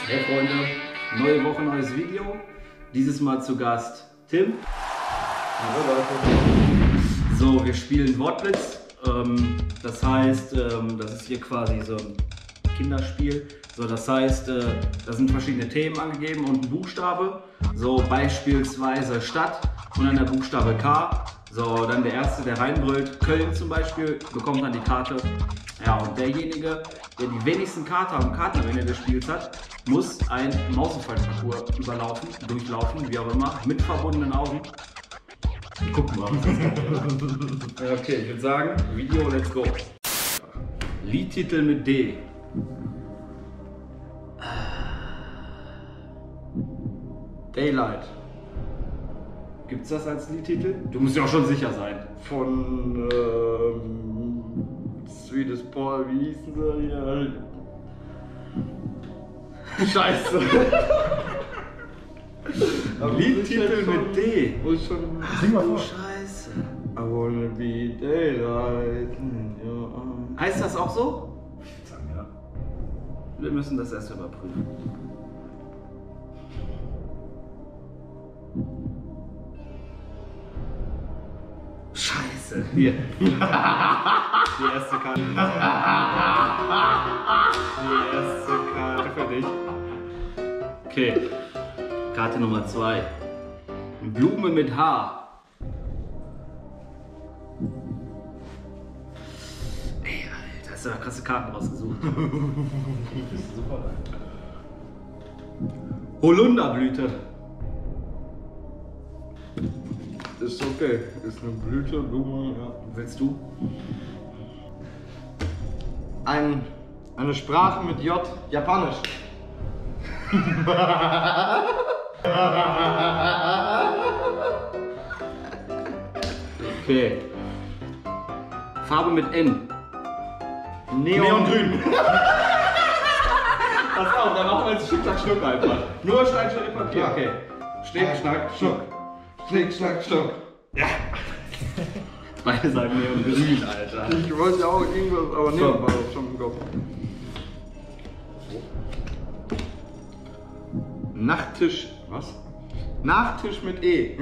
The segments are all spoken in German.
Hey Freunde, neue Woche, neues Video. Dieses Mal zu Gast Tim. Hallo Leute. So, wir spielen Wortwitz. Das heißt, das ist hier quasi so ein Kinderspiel. So, das heißt, da sind verschiedene Themen angegeben und ein Buchstabe. So, beispielsweise Stadt und dann der Buchstabe K. So, dann der Erste, der reinbrüllt, Köln zum Beispiel, bekommt dann die Karte. Ja, und derjenige, der die wenigsten Karten am Ende des Spiels hat, muss ein Mausenfallparcours durchlaufen, wie auch immer, mit verbundenen Augen. Gucken wir mal, was das kann. Okay, ich würde sagen, Video, let's go. Liedtitel mit D. Daylight. Gibt's das als Liedtitel? Du musst ja auch schon sicher sein. Von Sweetest Paul, wie hießen sie hier? Scheiße. Liedtitel mit D. Wo ist schon. Sing mal vor. Scheiße. I wanna be daylight. Ja. Heißt das auch so? Ich würde sagen, ja. Wir müssen das erst überprüfen. Scheiße. Hier. Die erste Karte. Die erste Karte für dich. Okay. Karte Nummer 2. Blume mit H. Ey, Alter, hast du da krasse Karten rausgesucht. Bist du super rein. Holunderblüte. Ist okay. Ist eine Blüte, Blume, ja. Willst du? Eine Sprache mit J, Japanisch. Okay. Farbe mit N. Neongrün. Pass auf, dann machen wir jetzt Schnick, Schnack, Schnuck einfach. Nur Stein, Schere, Papier. Okay. Schnick, Schnack, Schnuck. Schnick, Schnack, Schnuck. Beide sagen Neongrün, Alter. Ich wollte ja auch irgendwas, aber Neon war auch schon im Kopf. Nachttisch. Was? Nachtisch mit E.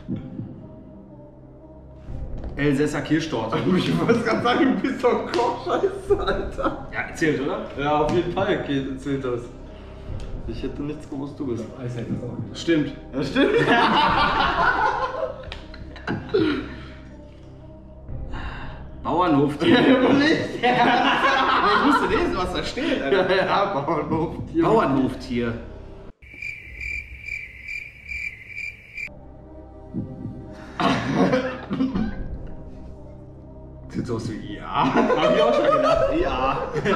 Elsässer Kirschtorte. Ich wollte gerade sagen, du bist doch Kochscheiße, Alter. Ja, erzählt, oder? Ja, auf jeden Fall, okay, erzählt das. Ich hätte nichts gewusst, du bist. Eis hätte es auch nicht. Stimmt. Ja, stimmt. Bauernhoftier. Ich musste lesen, was da steht, Alter. Ja, Bauernhoftier. Bauernhoftier. Sieht so aus wie ja. Hab ich auch schon gedacht. Ja.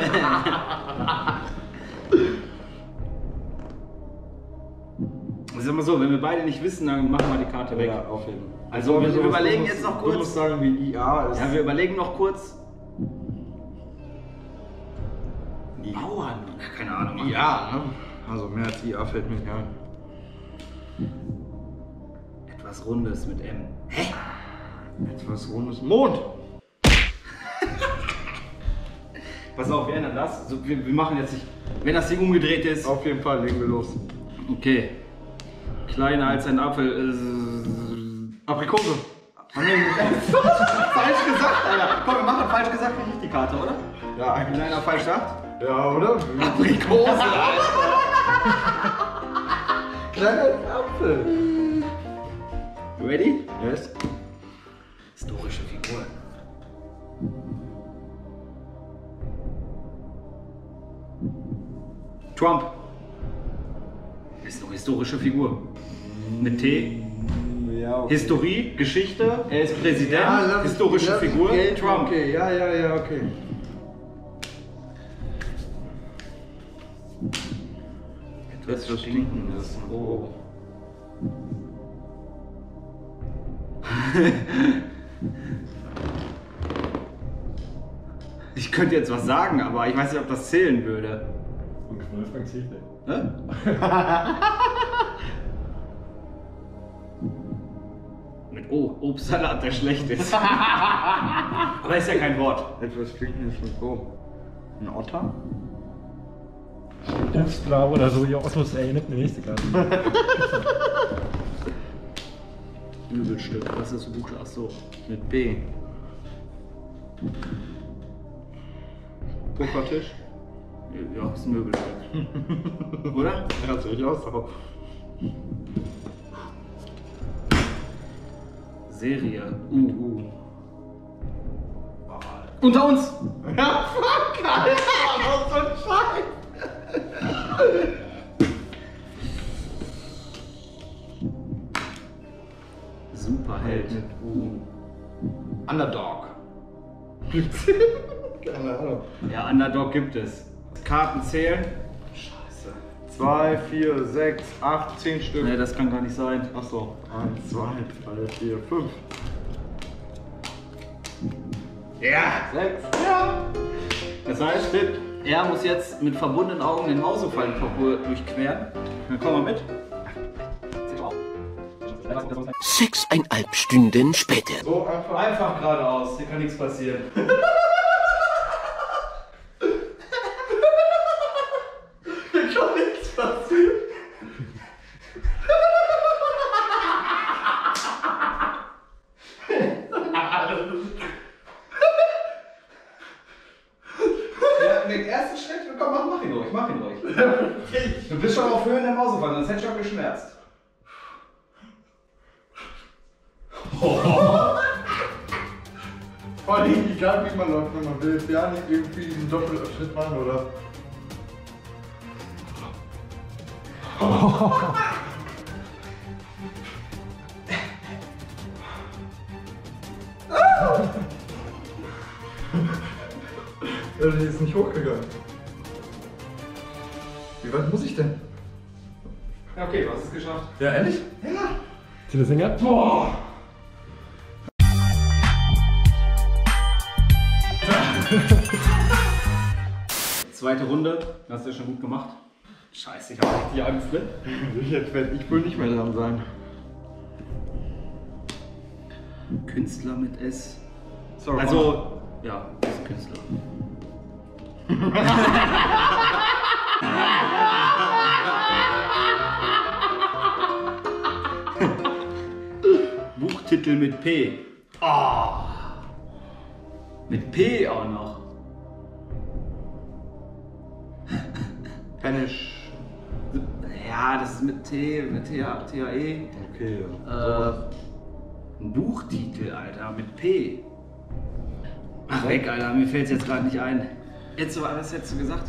Sag mal so, wenn wir beide nicht wissen, dann machen wir die Karte weg. Ja, auf jeden Fall. Also wir überlegen jetzt noch Du musst kurz. sagen, wie IA ist. Ja, wir überlegen noch kurz. Bauern. Keine Ahnung. IA, ne? Also mehr als IA fällt mir nicht ein. Etwas Rundes mit M. Hä? Etwas rundes. Mond! Pass auf, wir ändern das. So, wir machen jetzt nicht. Wenn das Ding umgedreht ist. Auf jeden Fall legen wir los. Okay. Kleiner als ein Apfel. Aprikose. Falsch gesagt, Alter. Komm, wir machen falsch gesagt, nicht die Karte, oder? Ja, Wenn einer falsch sagt. Ja, oder? Aprikose, Alter. Kleiner als Apfel. Ready? Yes. Historische Figur. Trump. Ist eine historische Figur. Mit T. Ja, okay. Historie, Geschichte, er ist Präsident, Ja, historische lass es Figur, gelten, Trump. Okay, ja, okay. Etwas Stinkendes. Oh. Ich könnte jetzt was sagen, aber ich weiß nicht, ob das zählen würde. Und Wolfgang zählt nicht. Ne? Mit O, Obstsalat, der schlecht ist. Aber ist ja kein Wort. Etwas Stinkendes mit O. Ein Otter? Obstblau oder so, ja, Osmos, ey, nicht eine nächste Karte. Möbelstück, was ist das Buchstabe? Achso, mit B. Pokertisch. Ja, ist ein Möbelstück. Oder? Ja, sehe ich aus. Aber Serie. Unter uns! ja, fuck, Alter, was so ein Scheiß. Superheld. Mit U. Underdog. Gibt's? Keine Ahnung. Ja, Underdog gibt es. Karten zählen. Scheiße. 2, 4, 6, 8, 10 Stück. Nee, das kann gar nicht sein. Achso. 1, 2, 3, 4, 5. Ja! 6. Ja. Das heißt, er muss jetzt mit verbundenen Augen den Mausefallenparcours durchqueren. Dann komm mal mit. 6,5 Stunden später. So einfach. Einfach geradeaus, hier kann nichts passieren. Hier kann nichts passieren. Ja, den ersten Schritt, komm, mach ihn ruhig, mach ihn ruhig. Du bist schon auf Höhe der Mausefallen, sonst hätte ich auch geschmerzt. Vor allem, egal wie man läuft, wenn man will. Ja, nicht irgendwie einen Doppelschritt machen, oder? Ja, die ist nicht hochgegangen. Wie weit muss ich denn? Ja, okay, du hast es geschafft. Ja, ehrlich? Ja. Tille Singer? Boah. Zweite Runde, hast du ja schon gut gemacht. Scheiße, ich hab richtig Angst, ne? Jetzt werde ich wohl nicht mehr dran sein. Künstler mit S. Sorry. Also, ja, ist ein Künstler. Buchtitel mit P. Oh. Mit P auch noch. Spanish. Ja, das ist mit T, mit TAE. Okay, ja. Ein Buchtitel, Alter, mit P. Ach, weg, Alter, mir fällt es jetzt gerade nicht ein. Jetzt, was hättest du gesagt?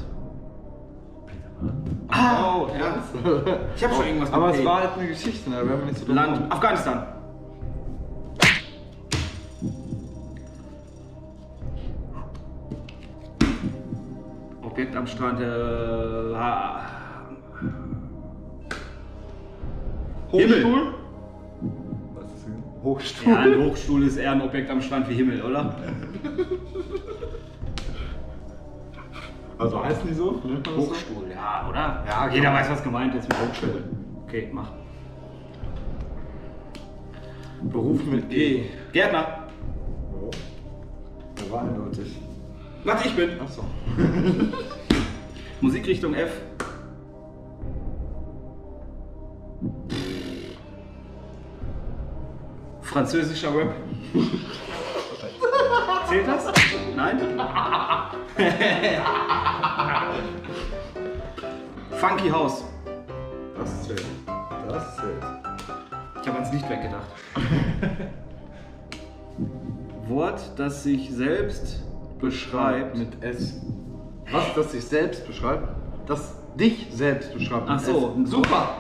Oh, ja. Ich hab schon irgendwas mit Aber P. es war halt eine Geschichte, ne? Wir haben nicht so dumm Land, Afghanistan. Objekt am Strand, Hochstuhl? Was ist denn? Hochstuhl? Ja, ein Hochstuhl ist eher ein Objekt am Strand wie Himmel, oder? Also heißen die so? Nennt man das so? Hochstuhl, ja, oder? Ja, Jeder genau. weiß, was gemeint ist mit Hochstuhl. Okay, mach. Beruf mit G. Gärtner. Oh. Der war eindeutig. Warte, ich bin. Achso. Musikrichtung F. Französischer Rap. Zählt das? Nein? Funky House. Das zählt. Das zählt. Ich habe ans Licht weggedacht. Wort, das sich selbst beschreibt. Mit S. Was, das sich selbst beschreibt? Das dich selbst beschreibt. Ach mit so, S. super.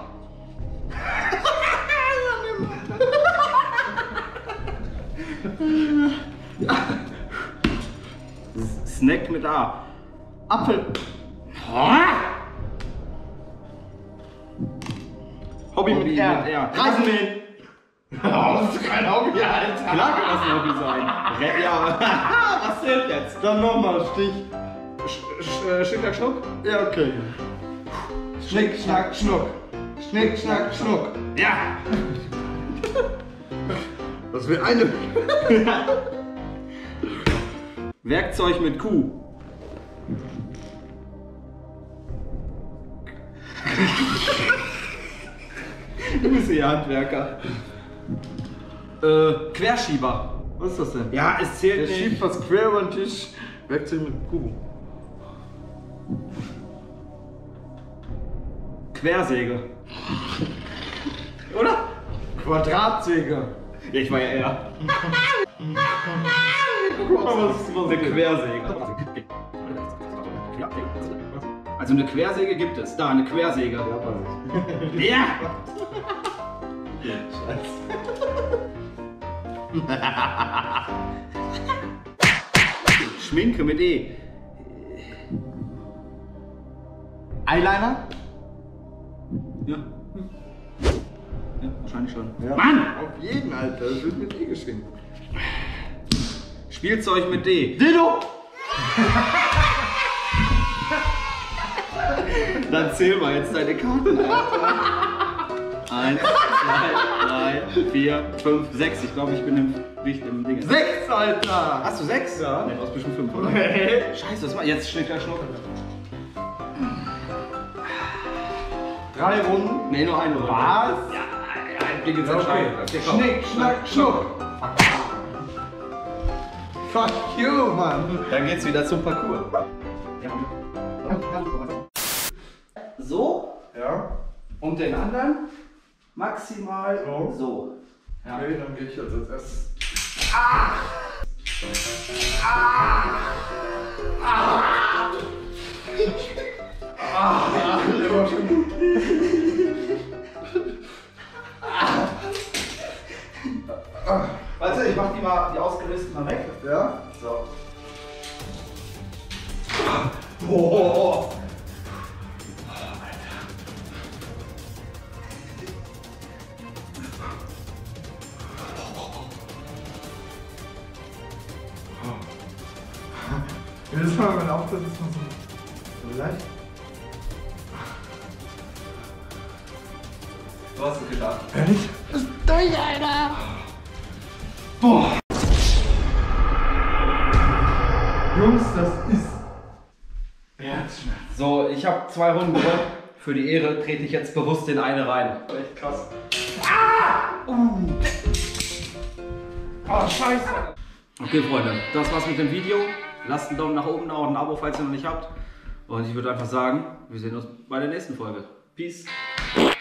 Snack mit A. Apfel. Hobby mit R. Rasenmähen. Das ist kein Hobby, Alter. Klar kann das ein Hobby sein. Ja, was zählt jetzt? Dann nochmal Stich. Schnick, Schnuck? Ja, okay. Schnick, schnack, schnuck. Schnick, schnack, schnuck. Ja. Das wird eine. Werkzeug mit Q. Du bist ja Handwerker. Querschieber. Was ist das denn? Ja, es zählt Der nicht. schiebt was quer über den Tisch. Werkzeug mit Kuh. Quersäge. Oder? Quadratsäge. Ja, ich war ja eher. Guck mal, was ist Eine Quersäge. Also eine Quersäge gibt es. Da, eine Quersäge. Ja, weiß ich. Ja! Schminke mit E. Eyeliner? Ja. Ja, wahrscheinlich schon. Ja. Mann! Auf jeden, Alter. Das wird mit E geschrieben. Spielzeug mit D. Dildo! Dann zähl mal jetzt deine Karten, Alter. 1, 2, 3, 4, 5, 6. Ich glaube, ich bin im Ding. 6, Alter! Hast du 6? Ja. Ne, du hast bestimmt 5, oder? Nee. Scheiße, was war jetzt? Schnicker, Schnuck. 3 Runden. Ne, nur eine. Was? Ja, ein Ding jetzt entscheiden. Okay, komm. Schnick, schnack, schnuck. Fuck you, Mann. Dann geht's wieder zum Parcours. So Ja? und den anderen maximal So. so. Ja. Okay, dann gehe ich jetzt als erstes. Der war schon gut. Warte, ich mach die ausgelösten mal weg. Ja? So. Boah. Jedes Mal, wenn man auftritt, ist man so leicht. Du hast es geschafft. Ehrlich? Ist durch, Alter! Boah! Jungs, das ist Herzschmerz. So, ich habe 2 Runden gewonnen. Für die Ehre trete ich jetzt bewusst in eine rein. Echt krass. Oh, scheiße. Okay, Freunde, das war's mit dem Video. Lasst einen Daumen nach oben da und ein Abo, falls ihr noch nicht habt. Und ich würde einfach sagen, wir sehen uns bei der nächsten Folge. Peace.